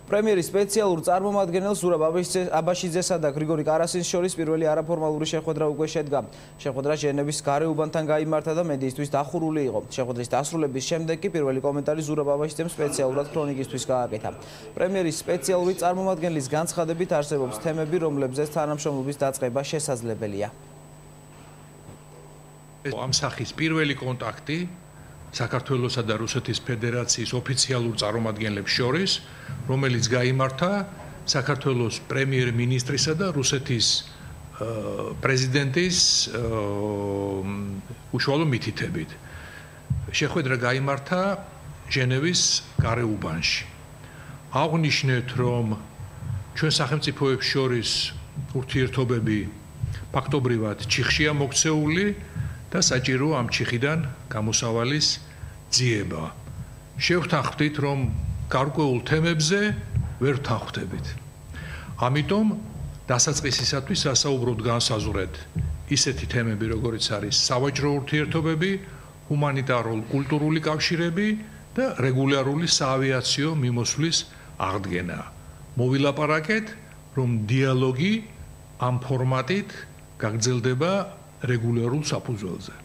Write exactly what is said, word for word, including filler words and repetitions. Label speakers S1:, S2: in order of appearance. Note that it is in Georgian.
S1: პრემიერის სპეციალურ წარმომადგენელს ზურაბ აბაშიძესა და გრიგორი კარასის შორის პირველი არაფორმალური შეხვედრა უკვე შედგა. შეხვედრა ჟენევის გარეუბანთან გაიმართა და მედიისთვის დახურული იყო. შეხვედრის დასრულების შემდეგ კი პირველი კომენტარი ზურაბ აბაშიძემ სპეციალურად ქრონიკისთვის გააკეთა. პრემიერის სპეციალური წარმომადგენლის განცხადებით არსებობს თემები, რომლებზეც თანამშრომლობის დაწყება შესაძლებელია.
S2: ამ სახის პირველი კონტაქტი საქართველოსა და რუსეთის ფედერაციის ოფიციალურ წარმომადგენლებს შორის, რომელიც გაიმართა საქართველოს პრემიერ-მინისტრისა და რუსეთის პრეზიდენტის უშუალო მითითებით. შეხვედრა გაიმართა ჟენევის გარეუბანში. აღნიშნეთ, რომ ჩვენ სახელმწიფოებს შორის ურთიერთობები ფაქტობრივად ჩიხშია მოქცეული და საჭიროა ამ ჩიხიდან გამოსავალის ძიება. შევთანხმდით, რომ გარკვეულ თემებზე ვერ ვთანხმდებით. ამიტომ დასაწყისისათვის ასაუბროთ განსაზღვრეთ ისეთი თემები, როგორიც არის სავაჭრო ურთიერთობები, ჰუმანიტარულ-კულტურული კავშირები და რეგულარული საავიაციო მიმოსვლის აღდგენა. მოვილაპარაკეთ, რომ დიალოგი ამ ფორმატით გაგრძელდება რეგულარულ საფუძველზე.